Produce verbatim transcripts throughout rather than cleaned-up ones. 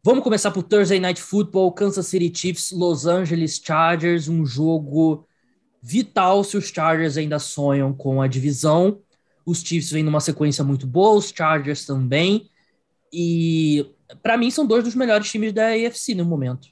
Vamos começar por Thursday Night Football, Kansas City Chiefs, Los Angeles Chargers, um jogo vital se os Chargers ainda sonham com a divisão. Os Chiefs vêm numa sequência muito boa, os Chargers também, e para mim são dois dos melhores times da A F C no momento.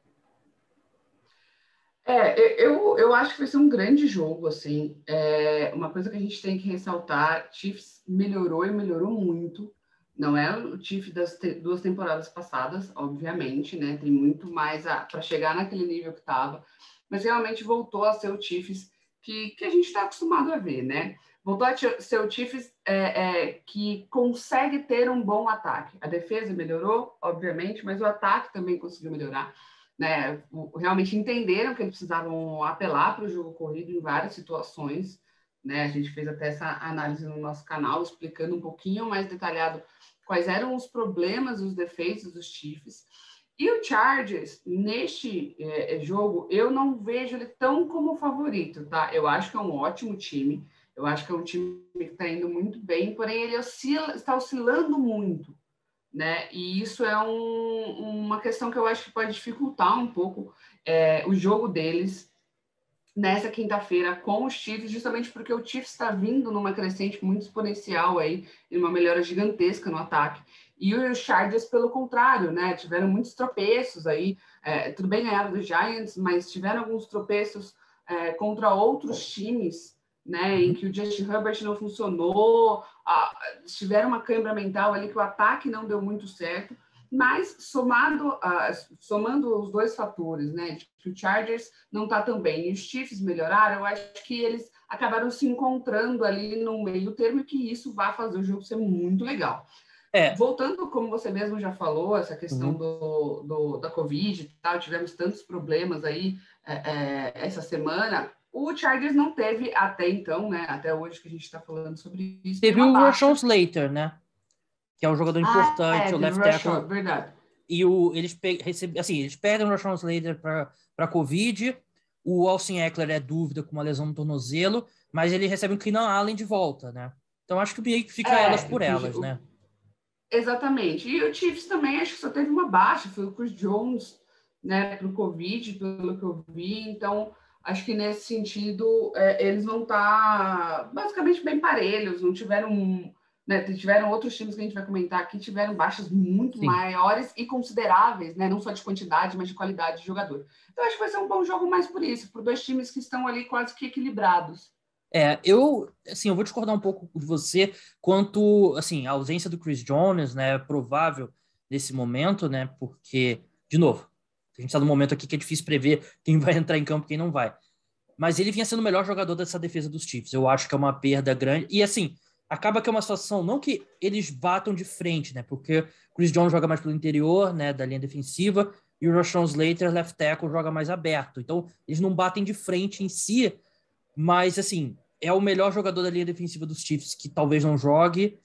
É, eu, eu acho que vai ser um grande jogo, assim. É, uma coisa que a gente tem que ressaltar, Chiefs melhorou e melhorou muito. Não é o Chiefs das te, duas temporadas passadas, obviamente, né? Tem muito mais para chegar naquele nível que estava, mas realmente voltou a ser o Chiefs que, que a gente está acostumado a ver, né? Voltou a ser o Chiefs é, é, que consegue ter um bom ataque. A defesa melhorou, obviamente, mas o ataque também conseguiu melhorar. Né, realmente entenderam que eles precisavam apelar para o jogo corrido em várias situações, né? A gente fez até essa análise no nosso canal, explicando um pouquinho mais detalhado quais eram os problemas, os defeitos dos Chiefs. E o Chargers, neste é, jogo, eu não vejo ele tão como favorito, tá? Eu acho que é um ótimo time, eu acho que é um time que está indo muito bem, porém ele oscila, está oscilando muito. Né? E isso é um, uma questão que eu acho que pode dificultar um pouco é, o jogo deles nessa quinta-feira com os Chiefs, justamente porque o Chiefs está vindo numa crescente muito exponencial aí, e uma melhora gigantesca no ataque. E os Chargers, pelo contrário, né? Tiveram muitos tropeços aí, é, tudo bem ganharam dos Giants, mas tiveram alguns tropeços é, contra outros times, né, em que o Justin Herbert não funcionou, ah, tiveram uma câimbra mental ali que o ataque não deu muito certo, mas somado, ah, somando os dois fatores, né, de que o Chargers não está tão bem e os Chiefs melhoraram, eu acho que eles acabaram se encontrando ali no meio termo e que isso vai fazer o jogo ser muito legal. É. Voltando, como você mesmo já falou, essa questão uhum. do, do, da Covid e tal, tivemos tantos problemas aí é, é, essa semana. O Chargers não teve até então, né? Até hoje que a gente está falando sobre isso. Teve o Rashawn Slater, né? Que é um jogador importante, ah, é, o left tackle. Verdade. E o, eles, pe recebe, assim, eles perdem o Rashawn Slater para a Covid. O Austin Ekeler é dúvida com uma lesão no tornozelo, mas ele recebe o Keenan Allen de volta, né? Então acho que meio que fica é, elas por elas, o, né? Exatamente. E o Chiefs também acho que só teve uma baixa, foi o Chris Jones, né, para o Covid, pelo que eu vi. Então, acho que nesse sentido, é, eles vão estar tá basicamente bem parelhos, não tiveram, né, tiveram outros times que a gente vai comentar aqui, tiveram baixas muito Sim. maiores e consideráveis, né, não só de quantidade, mas de qualidade de jogador. Então, acho que vai ser um bom jogo mais por isso, por dois times que estão ali quase que equilibrados. É, eu, assim, eu vou discordar um pouco de você quanto, assim, a ausência do Chris Jones, né, é provável nesse momento, né, porque, de novo, a gente está num momento aqui que é difícil prever quem vai entrar em campo e quem não vai. Mas ele vinha sendo o melhor jogador dessa defesa dos Chiefs. Eu acho que é uma perda grande. E, assim, acaba que é uma situação, não que eles batam de frente, né, porque o Chris Jones joga mais pelo interior, né, da linha defensiva, e o Rashawn Slater, left tackle, joga mais aberto. Então, eles não batem de frente em si, mas, assim, é o melhor jogador da linha defensiva dos Chiefs que talvez não jogue.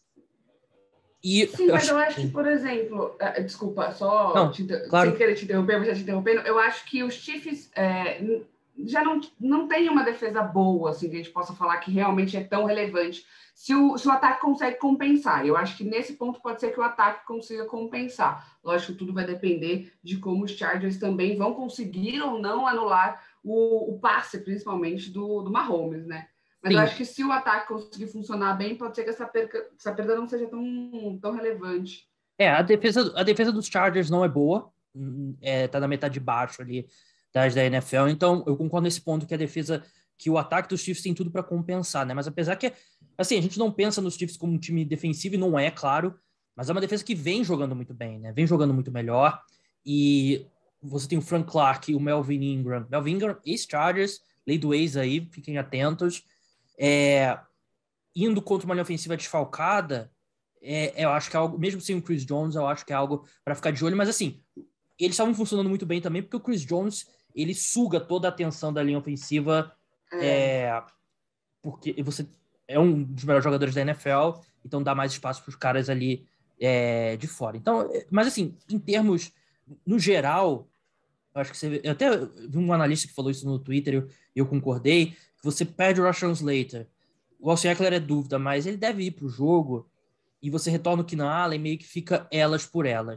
E Sim, eu mas acho... eu acho que, por exemplo... Uh, desculpa, só não, te, claro. sem querer te interromper, mas já te interrompendo. Eu acho que os Chiefs é, já não, não tem uma defesa boa, assim, que a gente possa falar que realmente é tão relevante. Se o, se o ataque consegue compensar. Eu acho que nesse ponto pode ser que o ataque consiga compensar. Lógico que tudo vai depender de como os Chargers também vão conseguir ou não anular o, o passe, principalmente, do, do Mahomes, né? Mas Sim. eu acho que se o ataque conseguir funcionar bem, pode ser que essa perda, essa perda não seja tão, tão relevante. É, a defesa, a defesa dos Chargers não é boa. É, tá na metade de baixo ali das da N F L. Então, eu concordo nesse ponto que a defesa, que o ataque dos Chiefs tem tudo para compensar, né? Mas apesar que, assim, a gente não pensa nos Chiefs como um time defensivo, e não é, claro, mas é uma defesa que vem jogando muito bem, né? Vem jogando muito melhor. E você tem o Frank Clark e o Melvin Ingram. Melvin Ingram, ex-Chargers, lei do ex aí, fiquem atentos. É, indo contra uma linha ofensiva desfalcada, é, eu acho que é algo, mesmo sem o Chris Jones, eu acho que é algo para ficar de olho, mas assim, eles estavam funcionando muito bem também, porque o Chris Jones, ele suga toda a atenção da linha ofensiva, é. É, porque você é um dos melhores jogadores da N F L, então dá mais espaço para os caras ali é, de fora. Então, mas assim, em termos, no geral, eu acho que você, eu até vi um analista que falou isso no Twitter, e eu, eu concordei, que você perde o Rashawn Slater, o Austin Ekeler é dúvida, mas ele deve ir para o jogo, e você retorna o Keenan Allen, meio que fica elas por elas.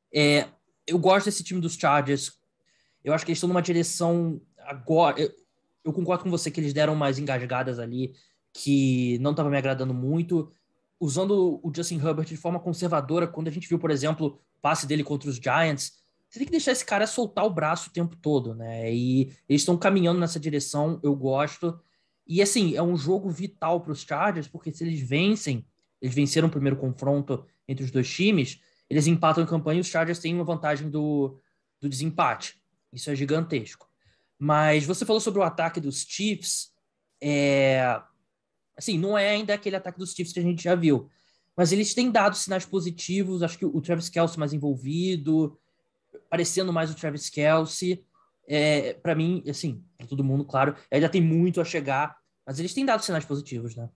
É, eu gosto desse time dos Chargers. Eu acho que eles estão numa direção agora. Eu, eu concordo com você que eles deram umas engasgadas ali que não estava me agradando muito, usando o Justin Herbert de forma conservadora. Quando a gente viu, por exemplo, o passe dele contra os Giants, você tem que deixar esse cara soltar o braço o tempo todo, né? E eles estão caminhando nessa direção, eu gosto. E assim, é um jogo vital para os Chargers, porque se eles vencem, eles venceram o primeiro confronto entre os dois times, eles empatam em campanha e os Chargers têm uma vantagem do, do desempate. Isso é gigantesco. Mas você falou sobre o ataque dos Chiefs. É... Assim, não é ainda aquele ataque dos Chiefs que a gente já viu. Mas eles têm dado sinais positivos. Acho que o Travis Kelce mais envolvido, parecendo mais o Travis Kelce. É, para mim, assim, para todo mundo, claro, ainda tem muito a chegar. Mas eles têm dado sinais positivos, né?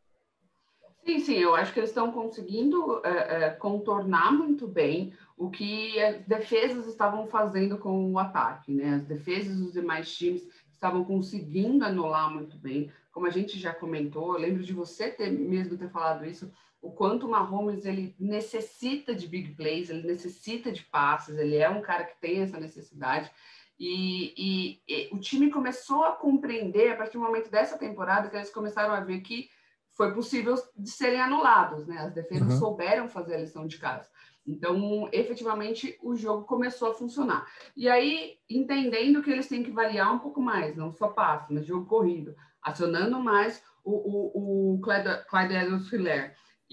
Sim, sim, eu acho que eles estão conseguindo é, é, contornar muito bem o que as defesas estavam fazendo com o ataque, né? As defesas dos demais times estavam conseguindo anular muito bem. Como a gente já comentou, eu lembro de você ter, mesmo ter falado isso, o quanto o Mahomes ele necessita de big plays, ele necessita de passes, ele é um cara que tem essa necessidade. E, e, e o time começou a compreender, a partir do momento dessa temporada, que eles começaram a ver que foi possível de serem anulados, né? As defesas uhum. souberam fazer a lição de casa. Então, efetivamente, o jogo começou a funcionar. E aí, entendendo que eles têm que variar um pouco mais, não só passe, mas jogo corrido, acionando mais o, o, o Clyde Edwards-Helaire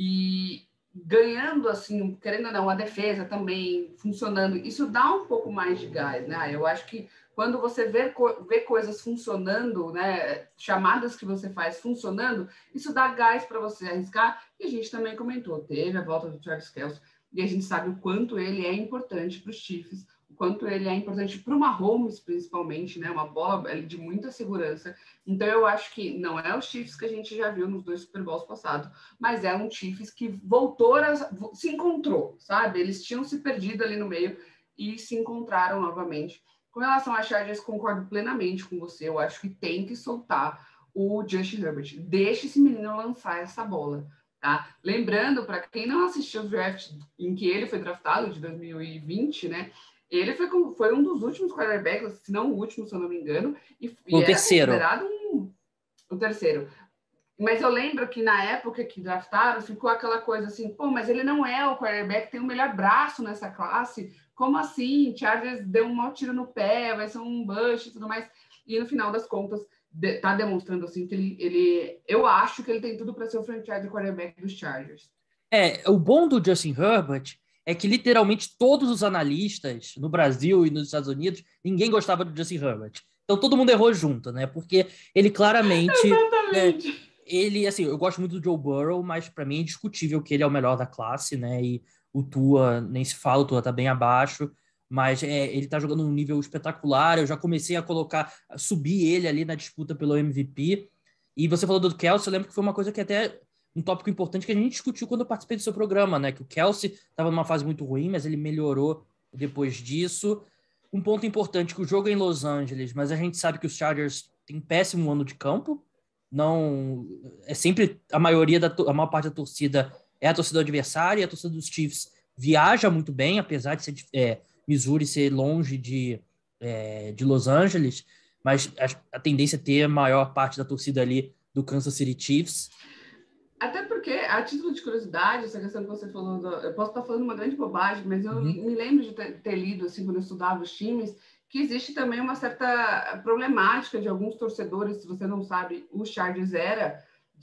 e ganhando, assim, querendo ou não, a defesa também funcionando, isso dá um pouco mais de gás, né? Eu acho que quando você vê, vê coisas funcionando, né, chamadas que você faz funcionando, isso dá gás para você arriscar. E a gente também comentou, teve a volta do Travis Kelce, e a gente sabe o quanto ele é importante para os Chiefs, o quanto ele é importante para o Mahomes, principalmente, né, uma bola de muita segurança. Então, eu acho que não é o Chiefs que a gente já viu nos dois Super Bowls passados, mas é um Chiefs que voltou, a, se encontrou, sabe? Eles tinham se perdido ali no meio e se encontraram novamente. Com relação a Chargers, concordo plenamente com você. Eu acho que tem que soltar o Justin Herbert. Deixa esse menino lançar essa bola, tá? Lembrando, para quem não assistiu o draft em que ele foi draftado, de dois mil e vinte, né? Ele foi, foi um dos últimos quarterbacks, se não o último, se eu não me engano. E, o e era terceiro. considerado um, o terceiro. Mas eu lembro que na época que draftaram, ficou aquela coisa assim, pô, mas ele não é o quarterback, tem o melhor braço nessa classe. Como assim? Chargers deu um mau tiro no pé, vai ser um bush e tudo mais. E no final das contas, de, tá demonstrando assim que ele, ele... Eu acho que ele tem tudo para ser o franchise quarterback dos Chargers. É, o bom do Justin Herbert é que literalmente todos os analistas no Brasil e nos Estados Unidos, ninguém gostava do Justin Herbert. Então todo mundo errou junto, né? Porque ele claramente... Exatamente. Né, ele, assim, eu gosto muito do Joe Burrow, mas para mim é indiscutível que ele é o melhor da classe, né? E o Tua, nem se fala, o Tua tá bem abaixo, mas é, ele tá jogando num nível espetacular. Eu já comecei a colocar, a subir ele ali na disputa pelo M V P. E você falou do Kelce, eu lembro que foi uma coisa que até um tópico importante que a gente discutiu quando eu participei do seu programa, né? Que o Kelce estava numa fase muito ruim, mas ele melhorou depois disso. Um ponto importante, que o jogo é em Los Angeles, mas a gente sabe que os Chargers têm péssimo ano de campo. Não, é sempre a maioria da a maior parte da torcida é a torcida adversária, e a torcida dos Chiefs viaja muito bem, apesar de ser é, Missouri ser longe de, é, de Los Angeles, mas a, a tendência é ter a maior parte da torcida ali do Kansas City Chiefs. Até porque, a título de curiosidade, essa questão que você falou, do, eu posso estar falando uma grande bobagem, mas eu uhum. me lembro de ter, ter lido, assim, quando eu estudava os times, que existe também uma certa problemática de alguns torcedores, se você não sabe, o Chargers era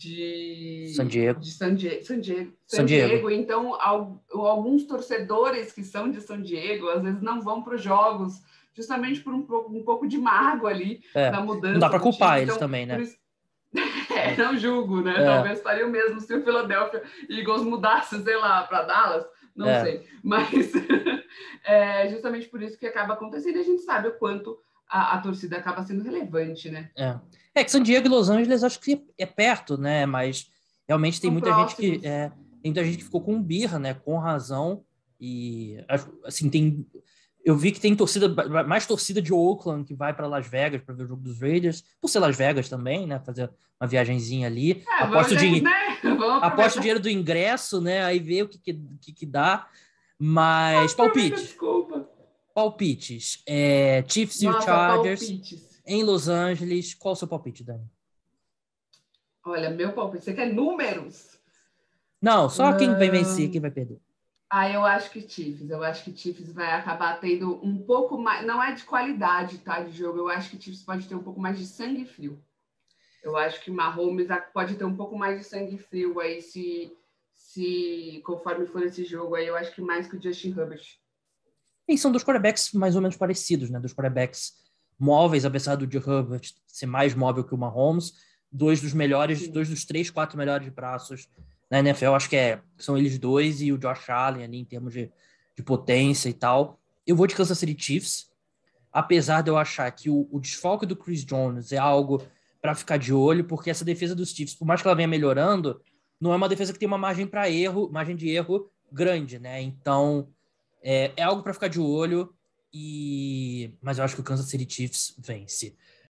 de San Diego, de San Diego, San Diego, San San Diego. Diego. Então al, alguns torcedores que são de San Diego, às vezes não vão para os jogos, justamente por um pouco, um pouco de mágoa ali, é, da mudança. Não dá para culpar time. eles Então, também, né? É, não julgo, né? É. Talvez faria o mesmo se o Philadelphia Eagles mudasse, sei lá, para Dallas, não é. sei. Mas é justamente por isso que acaba acontecendo e a gente sabe o quanto a, a torcida acaba sendo relevante, né? É. é que San Diego e Los Angeles acho que é perto, né? Mas realmente tem São muita próximos. gente que é, tem muita gente que ficou com birra, né? Com razão. E assim, tem. Eu vi que tem torcida, mais torcida de Oakland que vai para Las Vegas para ver o jogo dos Raiders, por ser Las Vegas também, né? Fazer uma viagenzinha ali. É, aposta o, gente, dinhe... né? aposta o dinheiro do ingresso, né? Aí vê o que, que, que, que dá. Mas, palpite. Desculpa. Palpites. É, Chiefs e Nossa, Chargers palpites. em Los Angeles. Qual o seu palpite, Dani? Olha, meu palpite. Você quer números? Não, só quem vai vencer, quem vai perder. Ah, eu acho que Chiefs. Eu acho que Chiefs vai acabar tendo um pouco mais... Não é de qualidade, tá, de jogo. Eu acho que Chiefs pode ter um pouco mais de sangue frio. Eu acho que Mahomes pode ter um pouco mais de sangue frio aí, se, se conforme for esse jogo aí. Eu acho que mais que o Justin Herbert. E são dois quarterbacks mais ou menos parecidos, né? Dois quarterbacks móveis, apesar do de Herbert ser mais móvel que o Mahomes. Dois dos melhores, Sim. dois dos três, quatro melhores braços na N F L. Acho que é, são eles dois e o Josh Allen ali em termos de, de potência e tal. Eu vou de Kansas City Chiefs, apesar de eu achar que o, o desfalque do Chris Jones é algo para ficar de olho, porque essa defesa dos Chiefs, por mais que ela venha melhorando, não é uma defesa que tem uma margem para erro, margem de erro grande, né? Então, é, é algo para ficar de olho, e mas eu acho que o Kansas City Chiefs vence.